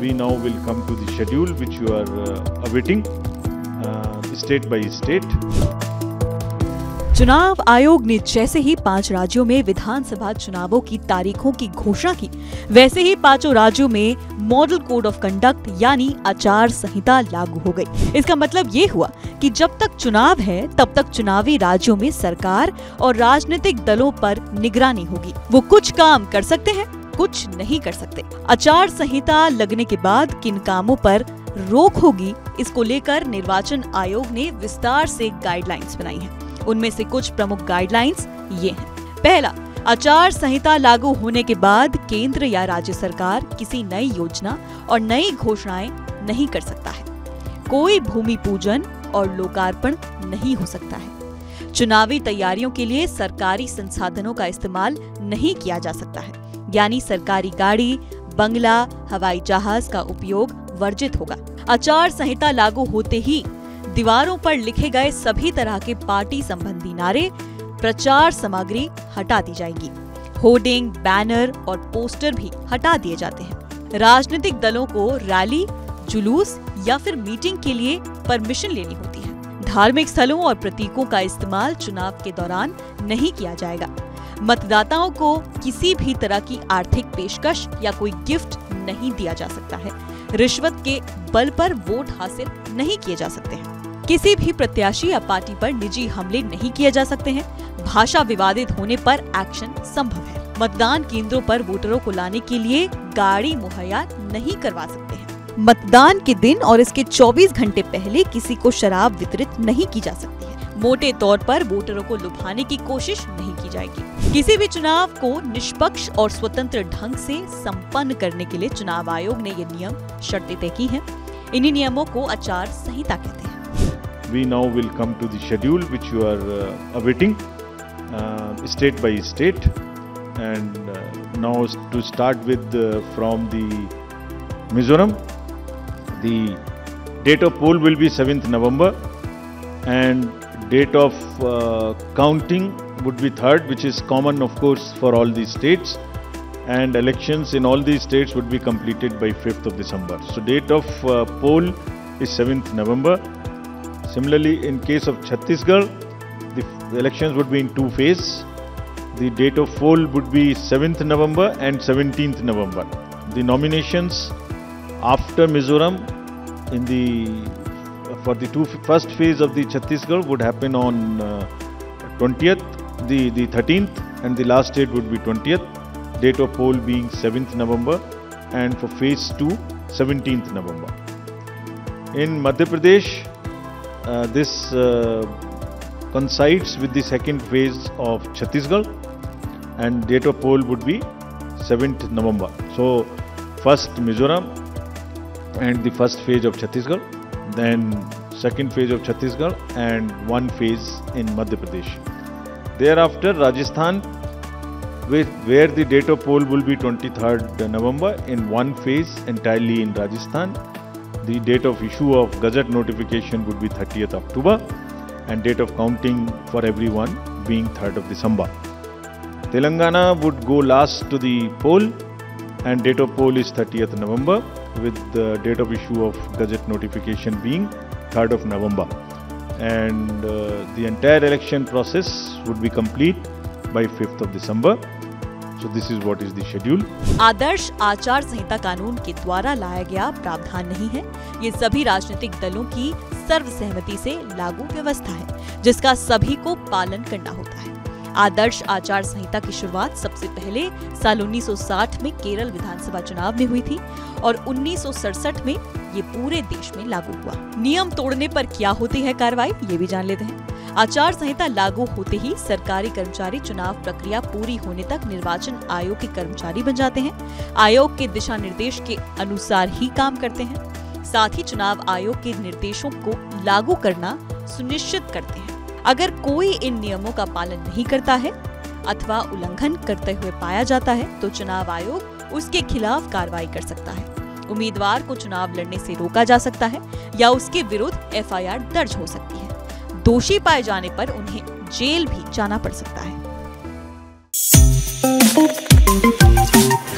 we now will come to the schedule which you are awaiting state by state. चुनाव आयोग ने जैसे ही 5 राज्यों में विधानसभा चुनावों की तारीखों की घोषणा की, वैसे ही 5 राज्यों में मॉडल कोड ऑफ कंडक्ट यानी आचार संहिता लागू हो गई। इसका मतलब ये हुआ कि जब तक चुनाव है तब तक चुनावी राज्यों में सरकार और राजनीतिक दलों पर निगरानी होगी। वो कुछ काम कर सकते हैं, कुछ नहीं कर सकते। आचार संहिता लगने के बाद किन कामों पर रोक होगी, इसको लेकर निर्वाचन आयोग ने विस्तार से गाइडलाइंस बनाई हैं। उनमें से कुछ प्रमुख गाइडलाइंस ये हैं। पहला, आचार संहिता लागू होने के बाद केंद्र या राज्य सरकार किसी नई योजना और नई घोषणाएं नहीं कर सकता है। कोई भूमि पूजन और लोकार्पण नहीं हो सकता है। चुनावी तैयारियों के लिए सरकारी संसाधनों का इस्तेमाल नहीं किया जा सकता है, यानी सरकारी गाड़ी, बंगला, हवाई जहाज का उपयोग वर्जित होगा। आचार संहिता लागू होते ही दीवारों पर लिखे गए सभी तरह के पार्टी संबंधी नारे, प्रचार सामग्री हटा दी जाएगी। होर्डिंग, बैनर और पोस्टर भी हटा दिए जाते हैं। राजनीतिक दलों को रैली, जुलूस या फिर मीटिंग के लिए परमिशन लेनी होती है। धार्मिक स्थलों और प्रतीकों का इस्तेमाल चुनाव के दौरान नहीं किया जाएगा। मतदाताओं को किसी भी तरह की आर्थिक पेशकश या कोई गिफ्ट नहीं दिया जा सकता है। रिश्वत के बल पर वोट हासिल नहीं किए जा सकते हैं। किसी भी प्रत्याशी या पार्टी पर निजी हमले नहीं किए जा सकते हैं। भाषा विवादित होने पर एक्शन संभव है। मतदान केंद्रों पर वोटरों को लाने के लिए गाड़ी मुहैया नहीं करवा सकते हैं। मतदान के दिन और इसके 24 घंटे पहले किसी को शराब वितरित नहीं की जा सकती है। मोटे तौर पर वोटरों को लुभाने की कोशिश नहीं की जाएगी। किसी भी चुनाव को निष्पक्ष और स्वतंत्र ढंग से संपन्न करने के लिए चुनाव आयोग ने ये नियम, शर्तें तय की हैं। इन्हीं नियमों को आचार संहिता कहते हैं। We now will come to the schedule which you are awaiting state by state, and now to start with from the Mizoram, the date of poll will be 7th November and date of counting would be 3rd, which is common of course for all these states, and elections in all these states would be completed by 5th of December. So date of poll is 7th November. Similarly, in case of Chhattisgarh, the elections would be in 2 phases. The date of poll would be 7th November and 17th November. The nominations after Mizoram for the first phase of the Chhattisgarh would happen on 20th, the 13th, and the last date would be 20th. Date of poll being 7th November, and for phase 2, 17th November. In Madhya Pradesh, this coincides with the second phase of Chhattisgarh, and date of poll would be 7th November. So first Mizoram and the first phase of Chhattisgarh, then second phase of Chhattisgarh and one phase in Madhya Pradesh. Thereafter Rajasthan, where the date of poll will be 23rd November in one phase entirely in Rajasthan. The date of issue of Gazette notification would be 30th October and date of counting for everyone being 3rd of December. Telangana would go last to the poll and date of poll is 30th November with the date of issue of Gazette notification being 3rd of November. And the entire election process would be complete by 5th of December. So this is what is the schedule. आदर्श आचार संहिता कानून के द्वारा लाया गया प्रावधान नहीं है। ये सभी राजनीतिक दलों की सर्वसहमति से लागू व्यवस्था है, जिसका सभी को पालन करना होता है। आदर्श आचार संहिता की शुरुआत सबसे पहले साल 1960 में केरल विधानसभा चुनाव में हुई थी और 1967 में ये पूरे देश में लागू हुआ। नियम तोड़ने पर क्या होती है कार्रवाई, ये भी जान लेते हैं। आचार संहिता लागू होते ही सरकारी कर्मचारी चुनाव प्रक्रिया पूरी होने तक निर्वाचन आयोग के कर्मचारी बन जाते हैं। आयोग के दिशा निर्देश के अनुसार ही काम करते हैं। साथ ही चुनाव आयोग के निर्देशों को लागू करना सुनिश्चित करते हैं। अगर कोई इन नियमों का पालन नहीं करता है अथवा उल्लंघन करते हुए पाया जाता है तो चुनाव आयोग उसके खिलाफ कार्रवाई कर सकता है। उम्मीदवार को चुनाव लड़ने से रोका जा सकता है या उसके विरुद्ध एफआईआर दर्ज हो सकती है। दोषी पाए जाने पर उन्हें जेल भी जाना पड़ सकता है।